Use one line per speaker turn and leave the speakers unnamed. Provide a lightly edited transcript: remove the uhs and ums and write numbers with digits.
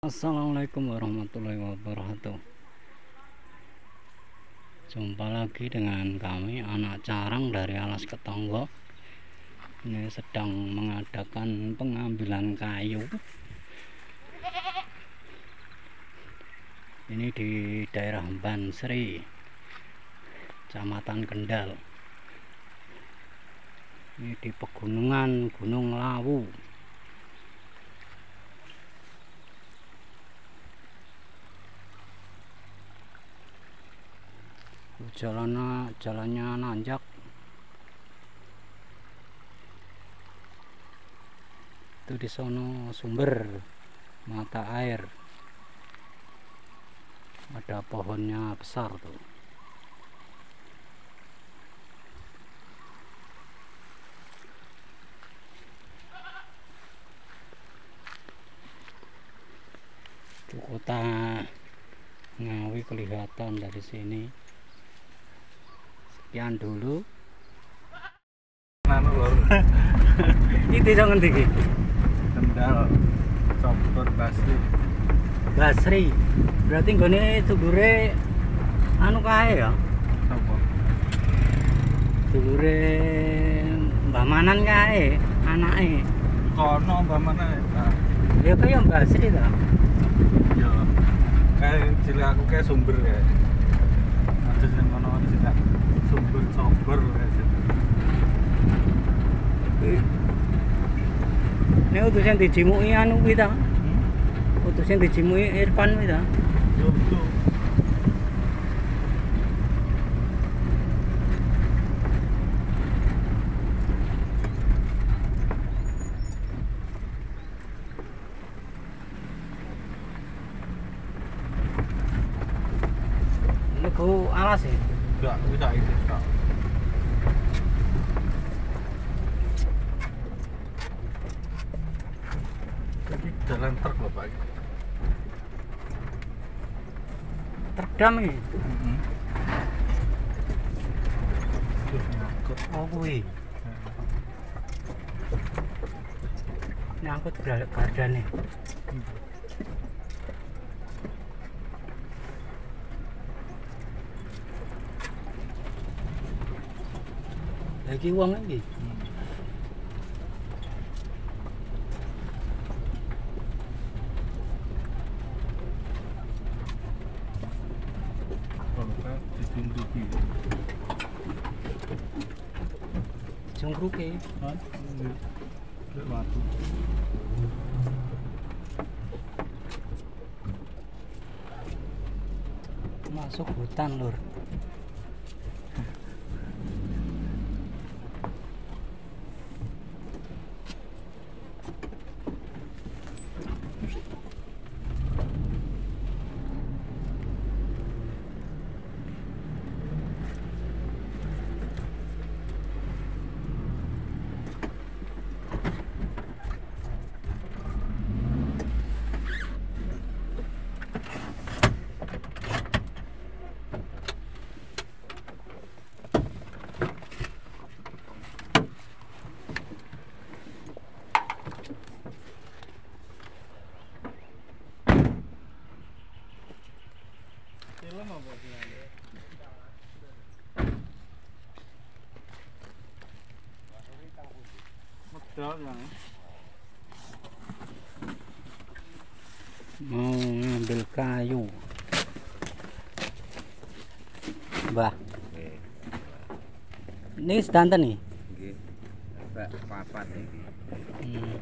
Assalamualaikum warahmatullahi wabarakatuh. Jumpa lagi dengan kami, anak carang dari Alas Ketonggo. Ini sedang mengadakan pengambilan kayu. Ini di daerah Bansri, Kecamatan Kendal. Ini di pegunungan Gunung Lawu. Jalannya nanjak. Itu di sono sumber mata air, ada pohonnya besar tuh. Itu kota Ngawi kelihatan dari sini. Sekian dulu. Itu jangan tinggi.
Kendal, Sober, Basri.
Basri. Berarti nggone dulure anu kae ya.
Sopo?
Dulure Mbah Manan kae, anake.
Kono Mbak mana ya?
Ya kaya Basri ta.
Ya. Kayak cilik aku kayak Sumber ya. Ada sing kono di sini. Sumber Sober kayak gitu.
Ini utus yang dijimuki anu kuwi ta. Utus yang dijimuki Irfan kuwi ta.
Yo betul.
Ini ku alas ya.
Enggak bisa itu, Kak. Ini jalan truk loh, Pak.
Terdam iki.
Heeh. Terus nyangkut.
Oh kuwi. Nyangkut gardane. Lagi wong iki.
Kalau dijungkruki.
Jungkruke.
Hah? Lek watu.
Masuk hutan lur.
Film apa sih? Medal yang
Mau ngambil kayu. Mbah. Ini sedanten nih.
Nggih. Papat iki.